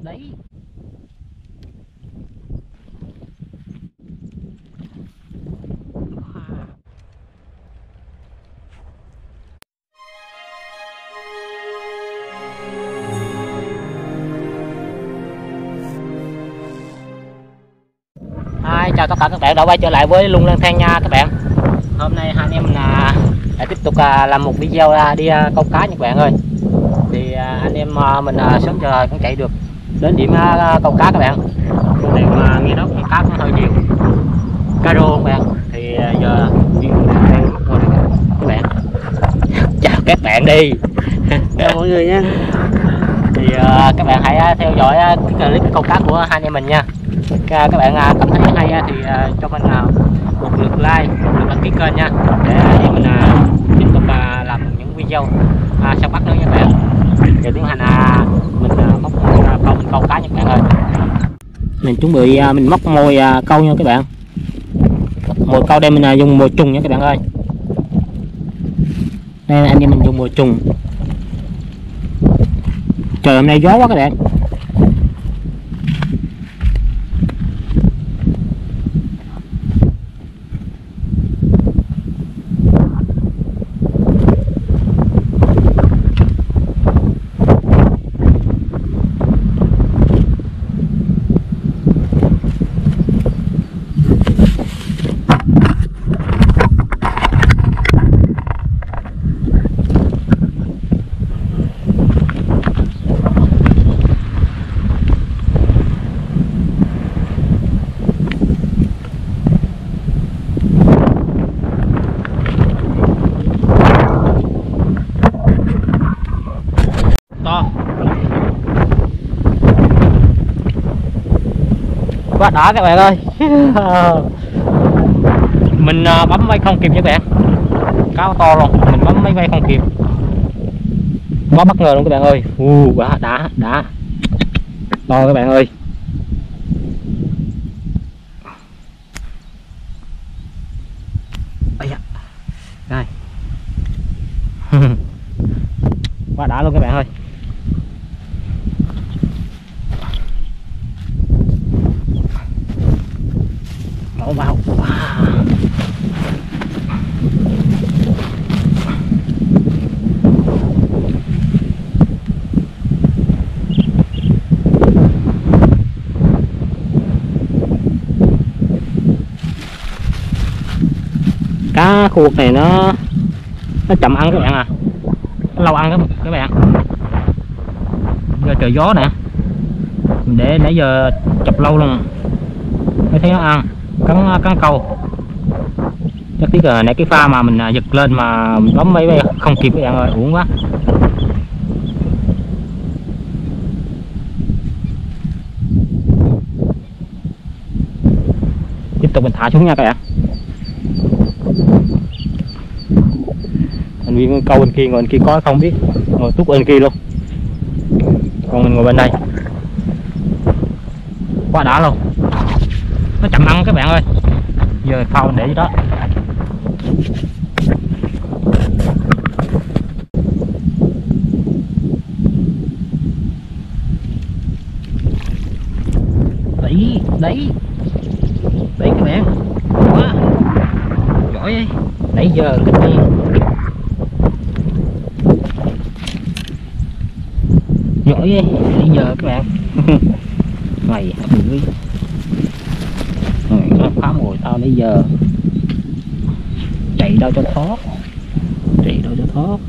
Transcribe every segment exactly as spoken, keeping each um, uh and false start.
đấy. Hi, chào tất cả các bạn đã quay trở lại với Luân Lang Thang nha các bạn. Hôm nay hai anh em là lại tiếp tục làm một video đi câu cá nha các bạn ơi. Thì anh em mình sớm giờ cũng chạy được đến điểm câu cá các bạn. Con này mà nghe nói con cá cũng hơi nhiều, cá rô các bạn. Thì giờ đang mắc ngồi này các bạn. Chào các bạn đi. Chào mọi người nha. Thì uh, các bạn hãy theo dõi cái clip câu cá của hai anh em mình nha. Các bạn cảm thấy hay thì uh, cho mình uh, một lượt like, một lượt đăng ký kênh nha, để anh em mình uh, tiếp tục uh, làm những video uh, săn bắt nữa nha các bạn. Giờ tiến hành uh, mình uh, móc uh, câu mình câu cá nha các bạn ơi. Mình chuẩn bị uh, mình móc mồi uh, câu nha các bạn. Mồi câu đây mình uh, dùng mồi trùng nha các bạn ơi. Đây anh em mình dùng mồi trùng. Trời hôm nay gió quá các bạn. Quá đã các bạn ơi. Mình bấm máy không kịp nha các bạn, cá to luôn, mình bấm máy bay không kịp, quá bất ngờ luôn các bạn ơi. U quá đã đã to các bạn ơi. Ây da. Đây. Quá đã luôn các bạn ơi. Đổ vào. Wow. Cá khu vực này nó nó chậm ăn các bạn à, nó lâu ăn các các bạn. Giờ trời gió nè, để nãy giờ chập lâu luôn mới thấy nó ăn. Cắn cắn câu chắc tí là nãy cái pha mà mình giật lên mà bấm mấy bay không kịp các bạn ơi, uổng quá. Tiếp tục mình thả xuống nha các bạn. Thành viên câu bên kia, ngồi bên kia có không biết, ngồi túc bên kia luôn, còn mình ngồi bên đây. Quá đã luôn, nó chậm ăn các bạn ơi. Giờ phao để đó. Đấy đấy đấy các bạn, quá giỏi ấy. Nãy giờ cái đi giỏi ấy. Nãy giờ các bạn. Mày bưởi nó phá mồi tao nãy giờ, chạy đâu cho thoát, chạy đâu cho thoát.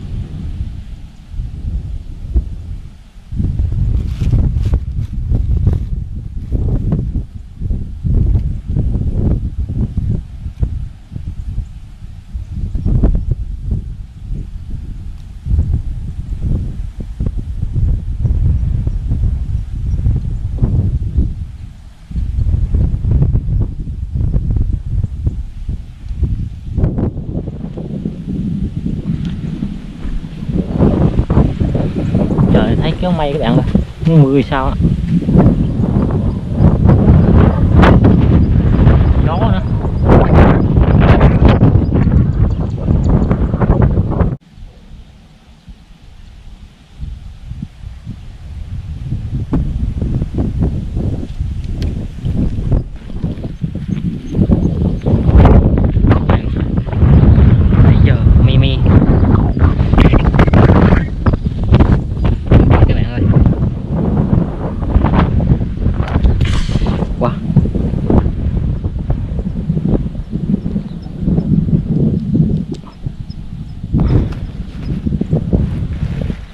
Thấy kéo mây các bạn ơi, mưa sao á, gió nữa.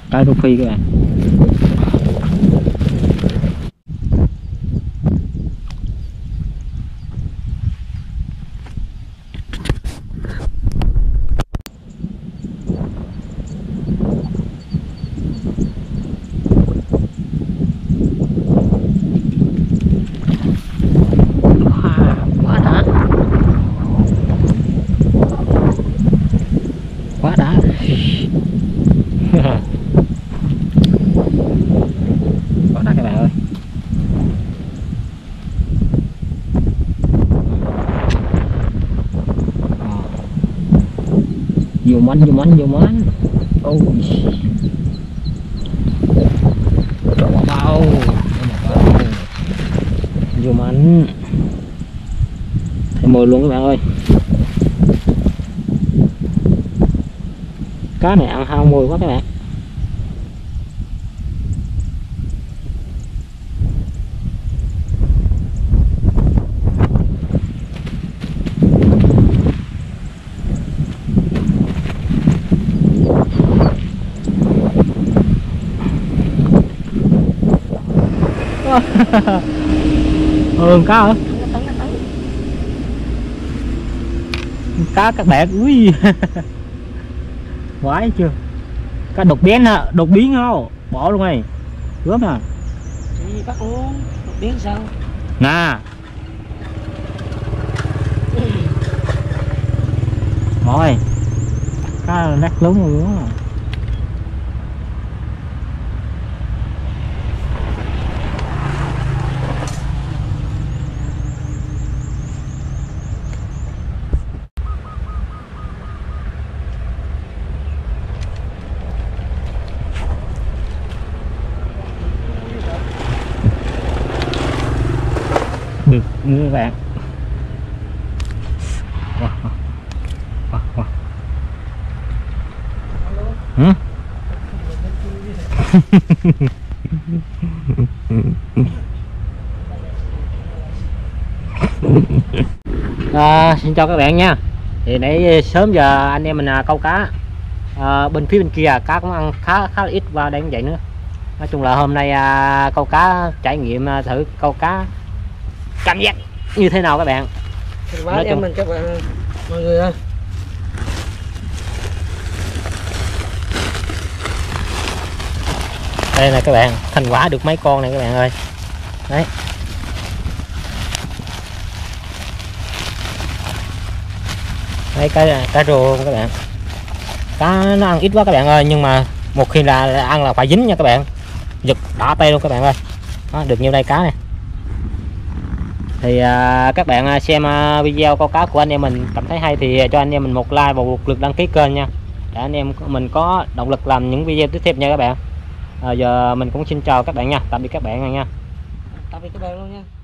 Cái rô phi các bạn. Quá đã. Quá đã. Quá đã các bạn ơi. Vô mánh, vô mánh, vô mánh. Ôi cho một bao, vô mánh thấy mồi luôn các bạn ơi. Cá này ăn hao mồi quá các bạn. Ừ, cá hả? Cá các bạn, ui. Quái chưa? Cá đột biến hả? Đột biến không? Bỏ luôn này. Gớm à. Đi bắt luôn, đột biến sao? Nè. Rồi. Cá nát lúng luôn á. Được như các bạn. Wow. Wow. Wow. Hả? À, xin chào các bạn nha. Thì nãy sớm giờ anh em mình à, câu cá à, bên phía bên kia cá cũng ăn khá khá là ít và đang vậy nữa. Nói chung là hôm nay à, câu cá trải nghiệm à, thử câu cá cảm giác như thế nào các bạn. Quá em chung... mình các bạn mọi người ơi. Đây là các bạn, thành quả được mấy con này các bạn ơi. Đấy. Đấy cái cá rô các bạn. Cá nó ăn ít quá các bạn ơi, nhưng mà một khi là, là ăn là phải dính nha các bạn. Giật đỏ tay luôn các bạn ơi. Đó, được nhiêu đây cá này. Thì à, các bạn xem à, video câu cá của anh em mình cảm thấy hay thì cho anh em mình một like và một lượt đăng ký kênh nha, để anh em mình có động lực làm những video tiếp theo nha các bạn. À, giờ mình cũng xin chào các bạn nha, tạm biệt các bạn nha. Tạm biệt các bạn luôn nha.